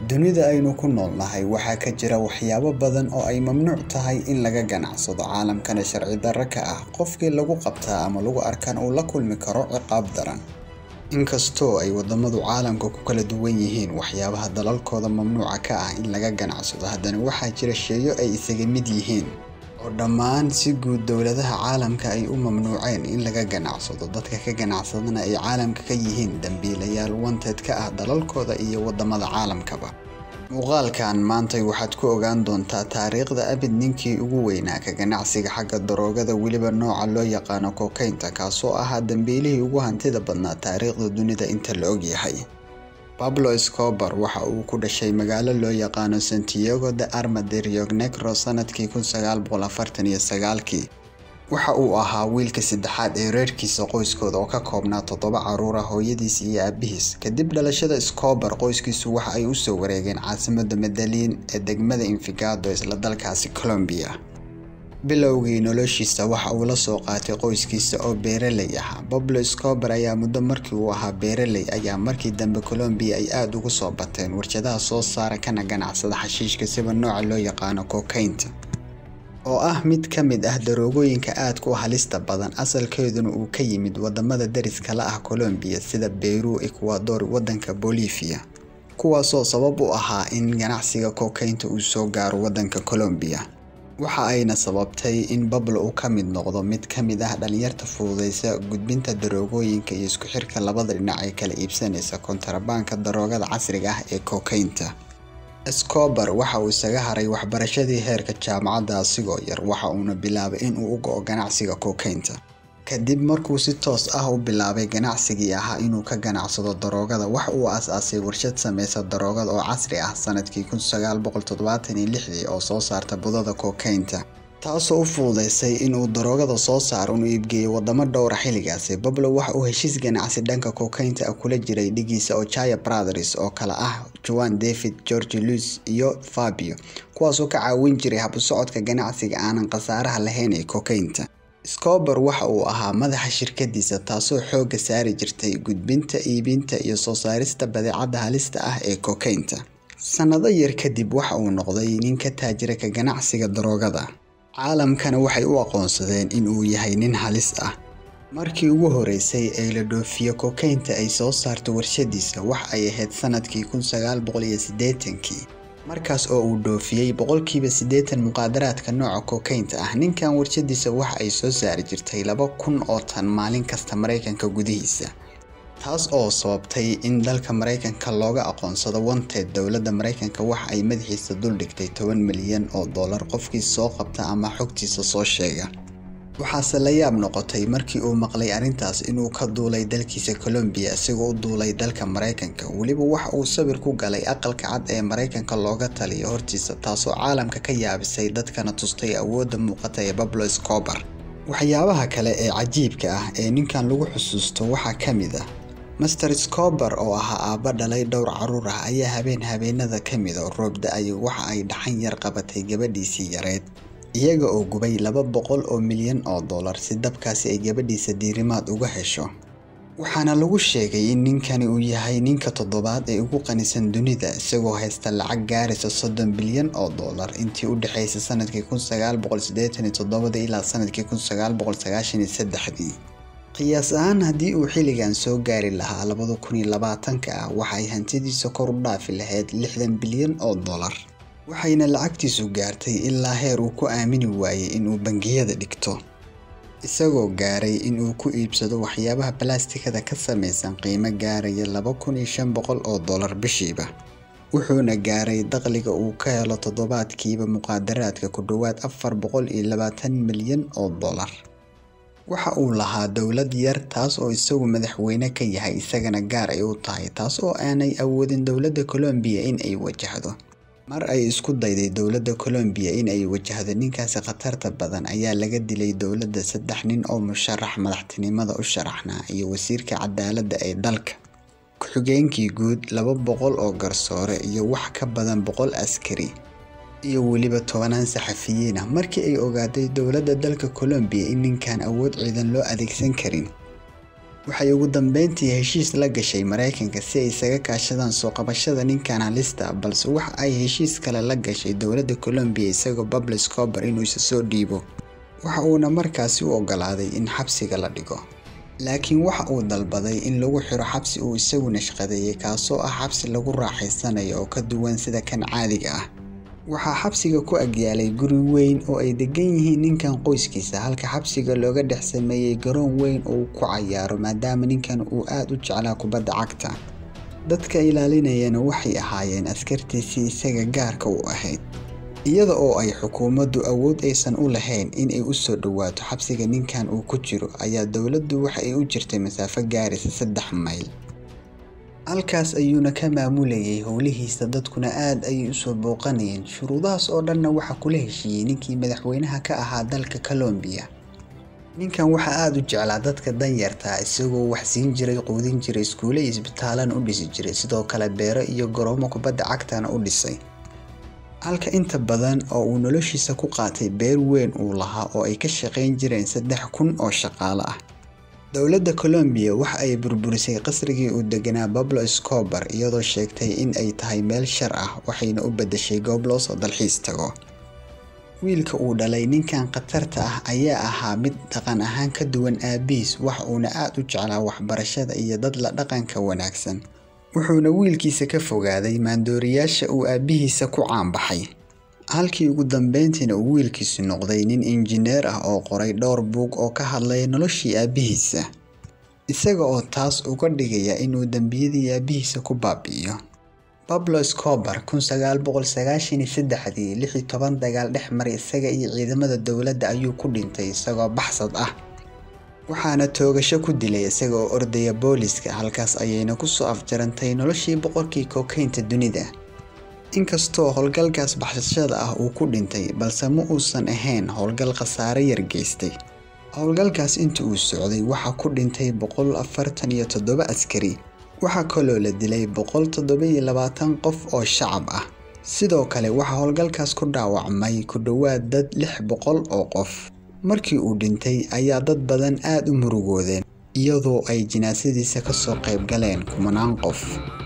Dunida aynu ku noolnahay waxaa ka jira waxyaabo badan oo ay mamnuuc tahay in laga ganacsado caalamkana sharci darro ka ah. Qofkii lagu qabtaa ama lagu arkaan uu la kulmi karo ciqaab daran. Inkastoo ay wadamadu caalamka ku kala duwan yihiin waxyaabaha dalalkooda mamnuuca ka ah in laga ganacsado, haddana waxaa jira sheeyo ay isaga mid yihiin oo dhammaan si guud dowladaha caalamka ay u mamnuuceen in laga ganacsado. Dadka ka ganacsadana ay caalamka ka yihiin dambiilayaal wanted ka ah dalalkooda iyo wadamada caalamkaba. Muuqaalkan maanta waxaad ku ogaan doontaa taariikhda abid ninkii ugu weynaa ka ganacsiga xagga daroogada, weliba nooca loo yaqaano cocaine-ta, kaasoo ahaa dambiilihii ugu hantida badnaa taariikhda dunida inta la og yahay. Pablo Escobar waxa uu ku dhashay magaalo loo yaqaano Santiago de Rio Negro sanadkii 1949. Waxa uu ahaa wiilka saddexaad ee reerkiisa qoyskooda oo ka koobnaa 7 caruur ah, hooyadiis iyo aabihiis. Kadib dhalashada Escobar, qoyskiisu waxa ay u soo wareegeen caasimadda Medellin ee degmada Envigado isla dalkaasi Colombia. Bilowgii noloshiisa waxa uu la soo qaatay qoyskiisa oo beeraley ah. Pablo Escobar ayaa muddo markii uu ahaa beeraley ayaa markii dambe Colombia ay aad ugu soo bateen warshadaha soo saara kana ganacsada xashiishka sida nooca loo yaqaano cocaine-ta, oo ah mid ka mid ah daroogooyinka aadka u halista badan, asalkeeduna uu ka yimid wadamada dariska la ah Colombia sida Peru, Ecuador, wadanka Bolivia, kuwaasoo sabab u ahaa in ganacsiga cocaine-ta uu soo gaaro wadanka Colombia. Waxa ayna sababtay in Pablo uu ka mid noqdo mid ka mid ah dhalinyarta fududeysa gudbinta daroogooyinka iyo isku xirka labada dhinac ee kala iibsanaysa kontrabaanka daroogada casriga ah ee cocaine-ta. Escobar waxa uu isaga haray waxbarashadii heerka jaamacadda asigoo yar, waxa uuna bilaabay in uu u go'o ganacsiga cocaine-ta. Kadib markuu si toos ah u bilaabay ganacsigii ahaa inuu ka ganacsado daroogada, waxa uu aasaasay warshad sameysa daroogada oo casri ah sanadkii 1976 oo soo saarta budada cocaine-ta, taasoo u fududeysay inuu daroogada soo saaro una iibgeeyo wadamo dhowr ah. Xilligaasi Pablo waxa uu heshiis ganacsi dhanka cocaine-ta ah kula jiray dhigiisa Ochoa Brothers oo kala ah Juan David, Jorge Luis iyo Fabio, kuwaasoo ka caawin jiray hab u socodka ganacsiga aanan khasaaraha lahayn ee cocaine-ta. Escobar waxa uu ahaa madaxa shirkadiisa, taasoo xoogga saari jirtay gudbinta, iibinta iyo soo saarista badeecada halista ah ee cocaine-ta. Sanado yar kadib waxa uu noqday nin ka taajira ka ganacsiga daroogada. Caalamkana waxay u aqoonsadeen in uu yahay nin halis ah. Markii ugu horeysay ee la dhoofiyo cocaine-ta ay soo saarto warshadiisa waxa ay ahayd sanadkii 1980, markaas oo uu dhoofiyay boqolkiiba 80 muqaadaraadka nooca cocaine-ta ah. Ninkan warshadiisa waxa ay soo saari jirtay 2,000 oo tan maalin kasta Mareykanka gudihiisa, taas oo sababtay in dalka Mareykanka looga aqoonsado wanted. Dowladda Mareykanka waxa ay madaxiisa dul dhigtay $10 milyan qofkii soo qabta ama xogtiisa soo sheega. Waxaase la yaab noqotay markii uu maqlay arrintaas inuu ka duulay dalkiisa Colombia isagoo u duulay dalka Mareykanka. Weliba waxa uu sawir ku galay aqalka cad ee Mareykanka looga taliyo hortiisa, taasoo caalamka ka yaabisay dadkana tustay awoodda muuqata ee Pablo Escobar. Waxyaabaha kale ee cajiibka ah ee ninkan lagu xusuusto waxaa ka mid ah Mr. Escobar oo ahaa aabba dhalay dhowr caruur ah ayaa habeenada ka mid ah roob da'ay waxa ay dhaxan yar qabatay gabadhiisii yareed, iyaga oo gubay $200 milyan si dabkaasi ay gabadhiisa diirimaad uga hesho. Waxaana lagu sheegay in ninkani uu yahay ninka 7aad ee ugu qanisan dunida, isagoo haysta lacag gaaraysa $30 bilyan intii u dhaxaysay sanadkii 1987 ilaa sanadkii 1993. qiyaas ahaan haddii uu xilligan soo gaari lahaa 2020 waxa ay hantidiisa kor u dhaafi lahayd $60 bilyan, waxayna lacagtiisu gaartay ilaa heer uu ku aamini waayay inuu bangiyada dhigto, isagoo gaaray inuu ku iibsado waxyaabaha balaastikada ka samaysan qiimo gaaraya $2,500 bishiiba. Wuxuuna gaaray dakhliga uu ka helo toddobaadkiiba muqaadaraadka ku dhowaad $420 milyan. Waxa uu lahaa dowlad yar, taas oo isagu madaxweyne ka yahay, isagana gaar ay u tahay, taas oo aanay awoodin dowladda Colombia in ay wajahdo. Mar ay isku dayday dowladda Colombia in ay wajahdo ninkaasi khatarta badan, ayaa laga dilay dowladda 3 nin oo musharax madaxtinimada u sharaxnaa iyo wasiirka cadaaladda ee dalka, ku-xigeenkii guud, 200 oo garsoore iyo wax ka badan 100 askari iyo weliba 10 saxafiyiin ah. Markii ay ogaaday dowladda dalka Colombia in ninkan awood ciidan loo adeegsan karin, waxay ugu dambeyntii heshiis la gashay Mareykanka si ay isaga kaashadaan soo qabashada ninkan halista, balse waxa ay heshiis kale la gashay dowladda Colombia isagoo Pablo Escobar inuu isa soo dhiibo. Waxa uuna markaasi u ogolaaday in xabsiga la dhigo, laakiin waxa uu dalbaday in lagu xiro xabsi uu isaguna shaqadeeyay kaasoo ah xabsi lagu raaxaysanayo oo ka duwan sida kan caadiga ah. waxaa xabsiga ku agyaalay guri weyn oo ay degan yihiin ninkan qoyskiisa, halka xabsiga looga dhex sameeyay garoon weyn oo uu ku cayaaro maadaama ninkan uu aad u jeclaa kubadda cagta. dadka ilaalinayana waxay ahaayeen askartiisii isaga gaarka u ahayd, iyada oo ay xukuumaddu awood aysan u lahayn in ay u soo dhawaato xabsiga ninkan uu ku jiro, ayaa dowladdu waxa ay u jirtay masaafo gaaraysa 3 mayl. halkaas ayuuna ka maamulayay howlihiisa, dadkuna aad ayay u soo booqanayeen. shuruudahaas oo dhanna waxa kula heshiiyey ninkii madaxweynaha ka ahaa dalka Colombia. ninkan waxa aad u jeclaa dadka danyarta, isagoo wax siin jiray, quudin jiray, iskuulo iyo isbitaalana u dhisi jiray, sidoo kale beero iyo garoomo kubadda cagtana u dhisay. halka inta badan oo uu noloshiisa ku qaatay beer weyn uu lahaa oo ay ka shaqayn jireen 3,000 oo shaqaale ah. dowladda Colombia waxa ay burburisay qasrigii uu deganaa Pablo Escobar iyadoo sheegtay in ay tahay meel shar ah, waxayna u beddeshay goob loo soo dalxiis tago. wiilka uu dhalay ninkan khatarta ah ayaa ahaa mid dhaqan ahaan ka duwan aabihiis, waxa uuna aad u jeclaa waxbarashada iyo dad la dhaqanka wanaagsan. wuxuuna wiilkiisa ka fogaaday maandooriyaasha uu aabihiisa ku caanbaxay, halkii ugu dambeyntiina uu wiilkiisu noqday nin injineer ah oo qoray dhowr buug oo ka hadlaya noloshii aabihiisa, isaga oo taas uga dhigaya inuu dambiyadii aabihiisa ku baabi'iyo. Pablo Escobar 1993 16 dagaal dhex maray isaga iyo ciidamada dowladda ayuu ku dhintay isagoo baxsad ah, waxaana toogasho ku dilay isaga oo ordaya booliska. halkaas ayayna ku soo afjarantay noloshii boqorkii kokaynta dunida. inkastoo howlgalkaas baxsashada ah uu ku dhintay, balse ma uusan ahayn howlgal khasaare yar geystay. howlgalkaas inta uu socday waxa ku dhintay 147 askari, waxa kaloo la dilay 127 qof oo shacab ah. sidoo kale waxa howlgalkaas ku dhaawacmay ku dhawaad dad 600 oo qof. markii uu dhintay ayaa dad badan aad u murugoodeen, iyadoo ay jinaasadiisa ka soo qayb galeen 10 qof.